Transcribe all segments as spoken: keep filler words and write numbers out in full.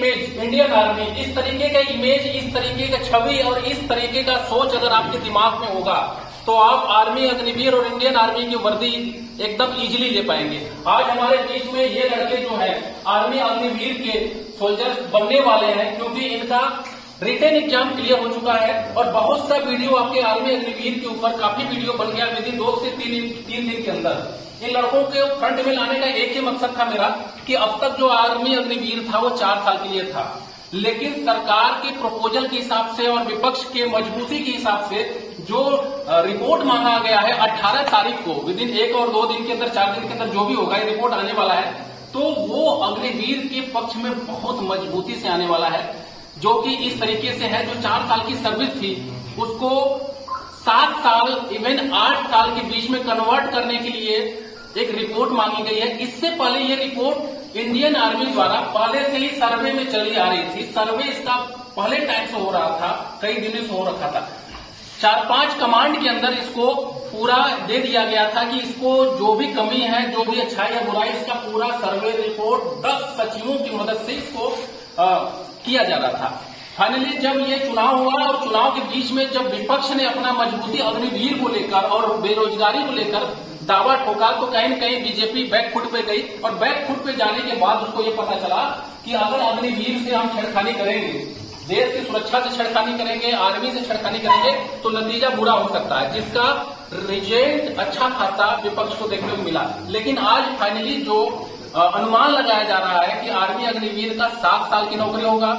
Image Indian army, इस तरीके का इमेज, इस तरीके का छवि और इस तरीके का सोच अगर आपके दिमाग में होगा तो आप आर्मी अग्निवीर और इंडियन आर्मी की वर्दी एकदम इजीली ले पाएंगे। आज हमारे बीच में ये लड़के जो है आर्मी अग्निवीर के सोल्जर्स बनने वाले हैं, क्योंकि इनका रिटन एग्जाम क्लियर हो चुका है और बहुत सा वीडियो आपके आर्मी अग्निवीर के ऊपर काफी वीडियो बन गया विद इन दो से तीन तीन दिन के अंदर। इन लड़कों के फ्रंट में लाने का एक ही मकसद था मेरा कि अब तक जो आर्मी अग्निवीर था वो चार साल के लिए था, लेकिन सरकार के प्रपोजल के हिसाब से और विपक्ष के मजबूती के हिसाब से जो रिपोर्ट मांगा गया है अठारह तारीख को, विद इन एक और दो दिन के अंदर, चार दिन के अंदर जो भी होगा ये रिपोर्ट आने वाला है, तो वो अग्निवीर के पक्ष में बहुत मजबूती से आने वाला है, जो कि इस तरीके से है जो चार साल की सर्विस थी उसको सात साल इवन आठ साल के बीच में कन्वर्ट करने के लिए एक रिपोर्ट मांगी गई है। इससे पहले ये रिपोर्ट इंडियन आर्मी द्वारा पहले से ही सर्वे में चली आ रही थी। सर्वे इसका पहले टाइम से हो रहा था, कई दिनों से हो रखा था। चार पांच कमांड के अंदर इसको पूरा दे दिया गया था कि इसको जो भी कमी है, जो भी अच्छाई या बुराई, इसका पूरा सर्वे रिपोर्ट दस सचिवों की मदद से इसको आ, किया जा रहा था। फाइनली जब ये चुनाव हुआ और चुनाव के बीच में जब विपक्ष ने अपना मजबूती अग्निवीर को लेकर और बेरोजगारी को लेकर दावा ठोका तो कहीं न कहीं बीजेपी बैकफुट पे गई और बैकफुट पे जाने के बाद उसको ये पता चला कि अगर अग्निवीर से हम छेड़खानी करेंगे, देश की सुरक्षा से छेड़खानी करेंगे, आर्मी से छेड़खानी करेंगे तो नतीजा बुरा हो सकता है, जिसका रिजल्ट अच्छा खासा विपक्ष को देखने को मिला। लेकिन आज फाइनली जो अनुमान लगाया जा रहा है कि आर्मी अग्निवीर का सात साल की नौकरी होगा,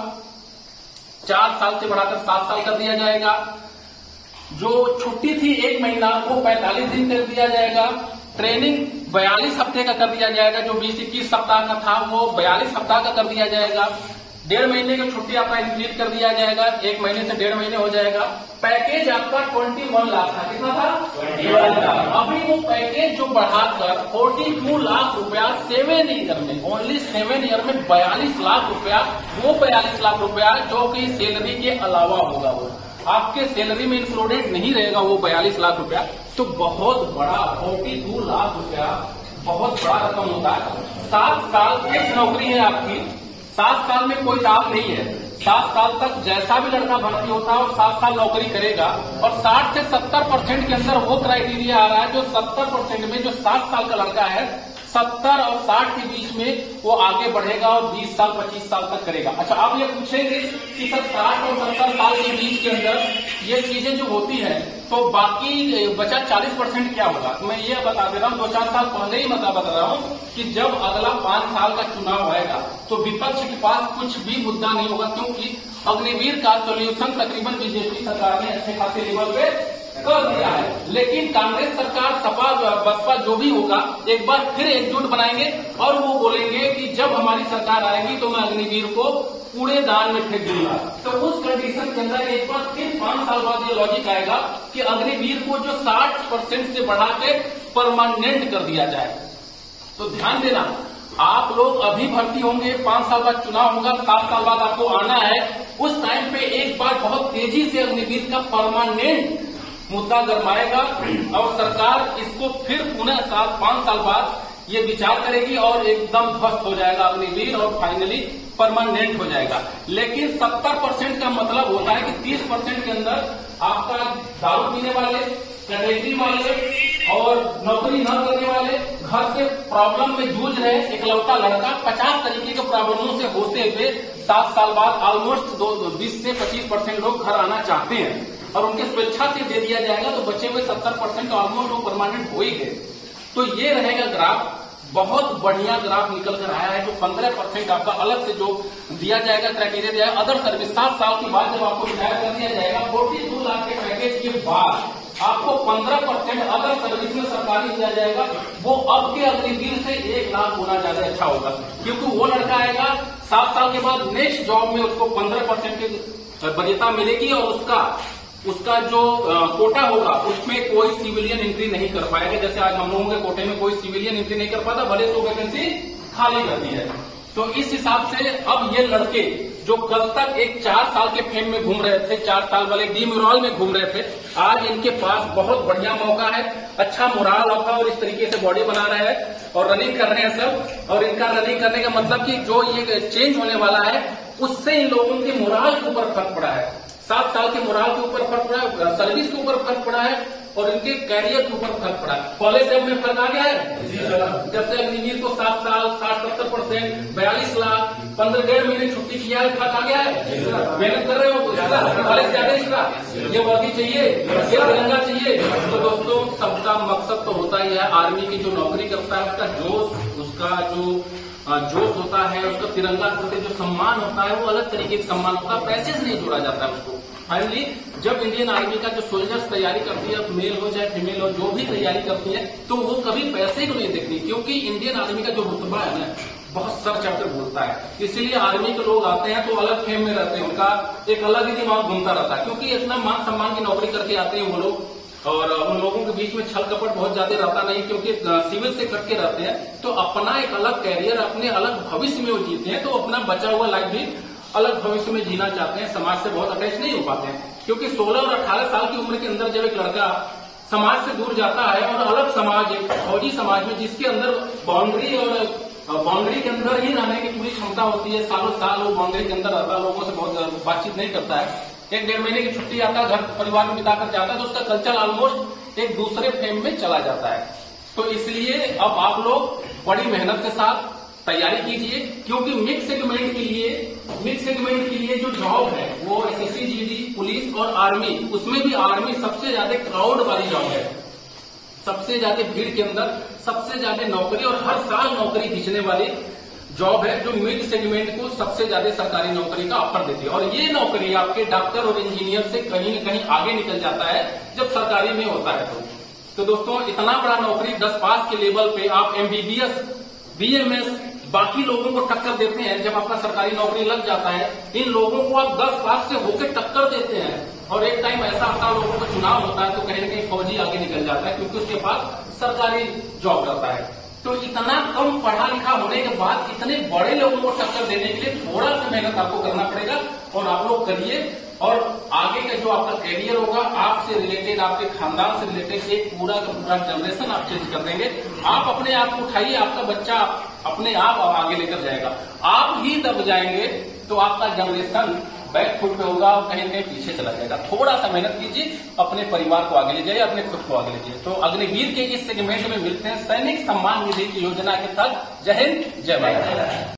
चार साल से बढ़ाकर सात साल कर दिया जाएगा, जो छुट्टी थी एक महीना वो पैंतालीस दिन कर दिया जाएगा, ट्रेनिंग बयालीस हफ्ते का कर दिया जाएगा, जो बीस इक्कीस सप्ताह का था वो बयालीस सप्ताह का कर दिया जाएगा, डेढ़ महीने की छुट्टी आपका इंक्रीज कर दिया जाएगा, एक महीने से डेढ़ महीने हो जाएगा। पैकेज आपका इक्कीस लाख था, कितना था? इक्कीस लाख। अभी वो पैकेज जो बढ़ाकर बयालीस लाख रुपया सेवन ईयर में, ओनली सेवन ईयर में बयालीस लाख रुपया, वो बयालीस लाख रुपया जो कि सैलरी के अलावा होगा, वो आपके सैलरी में इंक्लूडेड नहीं रहेगा वो बयालीस लाख रुपया। तो बहुत बड़ा बयालीस लाख रुपया बहुत बड़ा रकम होता है। सात साल फिक्स नौकरी है आपकी, सात साल में कोई लाभ नहीं है। सात साल तक जैसा भी लड़का भर्ती होता है और सात साल नौकरी करेगा और साठ से सत्तर परसेंट के अंदर वो क्राइटेरिया आ रहा है जो सत्तर परसेंट में जो सात साल का लड़का है सत्तर और साठ के बीच में वो आगे बढ़ेगा और बीस साल पच्चीस साल तक करेगा। अच्छा, आप ये पूछेंगे कि सर साठ और सत्तर साल के बीच के अंदर ये चीजें जो होती है तो बाकी बचा चालीस परसेंट क्या होगा? तो मैं ये बता दे रहा हूँ, दो चार साल पहले ही बता बता रहा हूँ कि जब अगला पांच साल का चुनाव आएगा तो विपक्ष के पास कुछ भी मुद्दा नहीं होगा, क्योंकि अग्निवीर का सोल्यूशन तकरीबन बीजेपी सरकार ने अच्छे खासे लेवल पे कर दिया है। लेकिन कांग्रेस सरकार, सपा, बसपा जो भी होगा एक बार फिर एकजुट बनाएंगे और वो बोलेंगे कि जब हमारी सरकार आएगी तो मैं अग्निवीर को कूड़ेदान में फेंक दूंगा। तो उस कंडीशन के अंदर एक बार फिर पांच साल बाद ये लॉजिक आएगा कि अग्निवीर को जो साठ परसेंट से बढ़ा के परमानेंट कर दिया जाए। तो ध्यान देना, आप लोग अभी भर्ती होंगे, पांच साल बाद चुनाव होगा, सात साल बाद आपको आना है, उस टाइम पे एक बार बहुत तेजी से अग्निवीर का परमानेंट मुद्दा गरमाएगा और सरकार इसको फिर पुनः सात पांच साल बाद ये विचार करेगी और एकदम ध्वस्त हो जाएगा अग्निवीर और फाइनली परमानेंट हो जाएगा। लेकिन सत्तर परसेंट का मतलब होता है कि तीस परसेंट के अंदर आपका दारू पीने वाले, कैटेगरी वाले और नौकरी न करने वाले, घर से प्रॉब्लम में जूझ रहे इकलौता लड़का, पचास तरीके के प्रॉब्लमों से होते हुए सात साल बाद ऑलमोस्ट दो बीस से पच्चीस परसेंट लोग घर आना चाहते हैं और उनके स्वेच्छा से दे दिया जाएगा तो बचे हुए सत्तर परसेंट ऑलमोस्ट लोग परमानेंट हो ही गए। तो ये रहेगा ग्राफ, बहुत बढ़िया ग्राफ निकल कर आया है। जो पंद्रह परसेंट आपका अलग से जो दिया जाएगा, क्राइटेरिया दिया जाएगा, अदर सर्विस सात साल के बाद जब आपको रिटायर कर दिया जाएगा फोर्टी टू लाख के पैकेज के बाद आपको पंद्रह परसेंट अदर सर्विस में सरकारी दिया जाएगा। वो अब के अग्निवीर से एक लाख गुना ज्यादा अच्छा होगा, क्योंकि वो लड़का आएगा सात साल के बाद नेक्स्ट जॉब में उसको पंद्रह परसेंट की वरीयता मिलेगी और उसका उसका जो कोटा होगा उसमें कोई सिविलियन एंट्री नहीं कर पाएगा। जैसे आज हम लोगों के कोटे में कोई सिविलियन एंट्री नहीं कर पाता, भले सौ वैकेंसी खाली रहती है। तो इस हिसाब से अब ये लड़के जो कल तक एक चार साल के फेम में घूम रहे थे, चार साल वाले डी म्यूरल में घूम रहे थे, आज इनके पास बहुत बढ़िया मौका है, अच्छा मोराल आता और इस तरीके से बॉडी बना रहे हैं और रनिंग कर रहे हैं सब। और इनका रनिंग करने का मतलब कि जो ये चेंज होने वाला है उससे इन लोगों के मोराल के ऊपर फर्क पड़ा है, सात साल के मोराल के ऊपर फर्क पड़ा है, सर्विस के ऊपर फर्क पड़ा है और इनके कैरियर के ऊपर फर्क पड़ा है। कॉलेज से में फर्क आ गया है जब से अग्निवीर को सात साल साठ सत्तर परसेंट बयालीस लाख पंद्रह डेढ़ महीने छुट्टी किया है, फर्क आ गया है। मेहनत कर रहे हो कॉलेज से आगे इसका ये वर्दी चाहिए, ये तिरंगा चाहिए। तो दोस्तों सबका मकसद तो होता ही है, आर्मी की जो नौकरी करता है उसका जोश, उसका जो जोश होता है, उसका तिरंगा प्रति जो सम्मान होता है वो अलग तरीके का सम्मान होता है, पैसे से नहीं जोड़ा जाता है उसको। फाइनली जब इंडियन आर्मी का जो सोल्जर्स तैयारी करती है, मेल हो चाहे फीमेल हो, जो भी तैयारी करती है, तो वो कभी पैसे को नहीं देखती, क्योंकि इंडियन आर्मी का जो रुतबा है ना बहुत सर चढ़कर बोलता है। इसलिए आर्मी के लोग आते हैं तो अलग फेम में रहते हैं, उनका एक अलग ही दिमाग घूमता रहता है, क्योंकि इतना मान सम्मान की नौकरी करके आते हैं वो लोग। और उन लोगों के बीच में छल कपट बहुत ज्यादा रहता नहीं, क्योंकि सिविल से कट के रहते हैं, तो अपना एक अलग कैरियर, अपने अलग भविष्य में वो जीते हैं, तो अपना बचा हुआ लाइफ भी अलग भविष्य में जीना चाहते हैं, समाज से बहुत अटैच नहीं हो पाते हैं। क्योंकि सोलह और अठारह साल की उम्र के अंदर जब एक लड़का समाज से दूर जाता है और अलग समाज, एक फौजी समाज में जिसके अंदर बाउंड्री और बाउंड्री के अंदर ही रहने की पूरी क्षमता होती है, सालों साल वो बाउंड्री के अंदर रहता है, लोगों से बहुत बातचीत नहीं करता है, एक डेढ़ महीने की छुट्टी आता है, घर परिवार में बिताकर जाता है, तो उसका कल्चर ऑलमोस्ट एक दूसरे फेम में चला जाता है। तो इसलिए अब आप लोग बड़ी मेहनत के साथ तैयारी कीजिए, क्योंकि मिक्स सेगमेंट के लिए मिक्स सेगमेंट के लिए जो जॉब है वो एसएससी, जीडी, पुलिस और आर्मी, उसमें भी आर्मी सबसे ज्यादा क्राउड वाली जॉब है, सबसे ज्यादा भीड़ के अंदर सबसे ज्यादा नौकरी और हर साल नौकरी खींचने वाली जॉब है, जो मिड सेगमेंट को सबसे ज्यादा सरकारी नौकरी का ऑफर देती है। और ये नौकरी आपके डॉक्टर और इंजीनियर से कहीं न कहीं आगे निकल जाता है जब सरकारी में होता है। तो, तो दोस्तों इतना बड़ा नौकरी दस पास के लेवल पे आप एमबीबीएस, बीएमएस बाकी लोगों को टक्कर देते हैं। जब आपका सरकारी नौकरी लग जाता है, इन लोगों को आप दस पास से होकर टक्कर देते हैं और एक टाइम ऐसा आता है लोगों का चुनाव होता है तो कहीं न कहीं फौजी आगे निकल जाता है, क्योंकि उसके पास सरकारी जॉब रहता है। तो इतना कम पढ़ा लिखा होने के बाद इतने बड़े लोगों को टक्कर देने के लिए थोड़ा सा मेहनत आपको करना पड़ेगा और आप लोग करिए। और आगे का जो आपका कैरियर होगा, आपसे रिलेटेड, आपके खानदान से रिलेटेड एक पूरा का पूरा जनरेशन आप चेंज कर देंगे। आप अपने आप को उठाइए, आपका बच्चा अपने आप आगे लेकर जाएगा। आप ही दब जाएंगे तो आपका जनरेशन बैक फुट पे होगा और कहीं कहीं पीछे चला जाएगा। थोड़ा सा मेहनत कीजिए, अपने परिवार को आगे ले जाइए, अपने खुद को आगे ले जाइए। तो अग्निवीर के इस सेगमेंट में मिलते हैं सैनिक सम्मान निधि की योजना के तहत। जय हिंद, जय भारत।